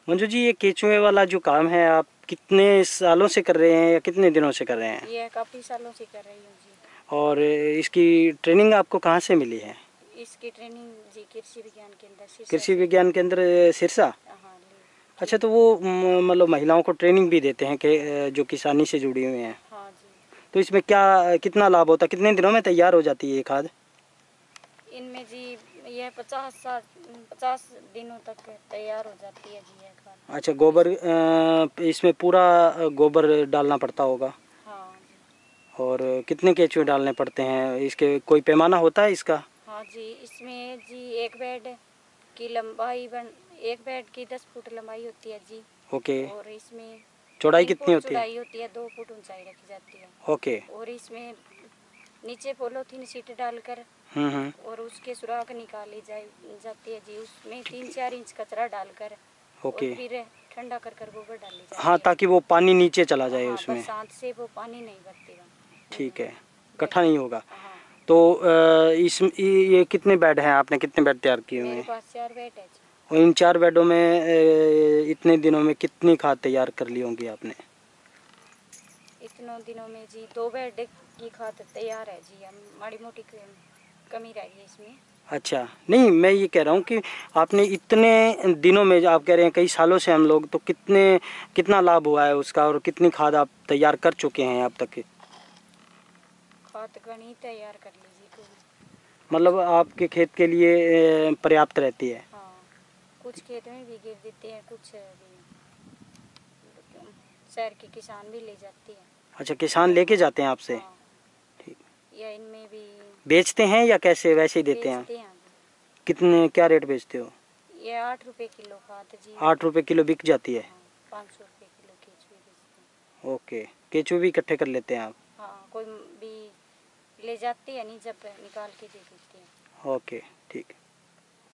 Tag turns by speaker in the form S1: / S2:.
S1: मंजू जी, ये केचुए वाला जो काम है आप कितने सालों से कर रहे हैं या कितने दिनों से कर रहे हैं?
S2: ये काफ़ी सालों से कर रही हूँ जी।
S1: और इसकी ट्रेनिंग आपको कहाँ से मिली है?
S2: इसकी ट्रेनिंग जी कृषि विज्ञान केंद्र सिरसा
S1: कृषि
S2: से।
S1: विज्ञान केंद्र सिरसा।
S2: हाँ ली।
S1: अच्छा, तो वो मतलब महिलाओं को ट्रेनिंग भी देते हैं कि जो किसानी से जुड़ी हुई हैं?
S2: हाँ जी।
S1: तो इसमें क्या कितना लाभ होता है, कितने दिनों में तैयार हो जाती है ये खाद?
S2: इनमें जी यह 50 दिनों तक तैयार हो जाती है जी यह खाद।
S1: अच्छा, गोबर इसमें पूरा गोबर डालना पड़ता होगा।
S2: हाँ जी।
S1: और कितने केचुए डालने पड़ते हैं, इसके कोई पैमाना होता है इसका?
S2: हाँ जी, इसमें जी एक बेड की लंबाई 10 फुट लंबाई होती है जी।
S1: ओके।
S2: और इसमें
S1: चौड़ाई
S2: 3
S1: कितनी
S2: फुट
S1: होती है?
S2: चौड़ाई होती है, 2 फुट ऊंचाई रखी जाती है।
S1: ओके।
S2: और इसमें नीचे पॉलीथीन शीट डालकर
S1: हम्म।
S2: और उसके सुराख निकाली जाती है जी। उसमें 3-4 इंच कचरा डालकर और
S1: ओके।
S2: फिर ठंडा कर कर गोबर डाली जाती
S1: हाँ,
S2: है।
S1: ताकि वो पानी नीचे चला जाए
S2: हाँ,
S1: उसमें।
S2: बरसात से वो पानी नहीं भरतेगा।
S1: ठीक है, इकट्ठा नहीं होगा।
S2: हाँ।
S1: तो ये कितने बेड हैं, आपने कितने बेड तैयार किए हुए
S2: मेरे
S1: हैं?
S2: पास 4 बेड है जी।
S1: और इन 4 बेडों में इतने दिनों में कितनी खाद तैयार कर ली होंगी आपने?
S2: इतनों दिनों में जी 2 बेड की खाद तैयार है जी। हम माड़ी मोटी कमी रह गई इसमें।
S1: अच्छा, नहीं, मैं ये कह रहा हूँ कि आपने इतने दिनों में, जो आप कह रहे हैं कई सालों से हम लोग, तो कितना लाभ हुआ है उसका और कितनी खाद आप तैयार कर चुके हैं अब तक?
S2: खाद घनी तैयार कर लीजिए कोई।
S1: मतलब आपके खेत के लिए पर्याप्त रहती है?
S2: हाँ, कुछ खेत में भी गिर देते हैं, कुछ भी शहर के किसान भी ले जाते हैं।
S1: अच्छा, किसान लेके जाते हैं आपसे?
S2: हाँ।
S1: ठीक।
S2: या इनमें भी
S1: बेचते हैं या कैसे, वैसे ही देते हैं?
S2: बेचते हैं।
S1: कितने, क्या रेट बेचते हो?
S2: ये 8 रुपए किलो खाद जी।
S1: 8 रुपये किलो बिक जाती है?
S2: हाँ, 500 रुपए किलो केचुए बेचते हैं।
S1: ओके। केचुए भी इकट्ठे कर लेते हैं आप?
S2: हाँ, कोई भी ले जाते हैं नहीं, जब निकाल के दे देते हैं।
S1: ओके, ठीक है।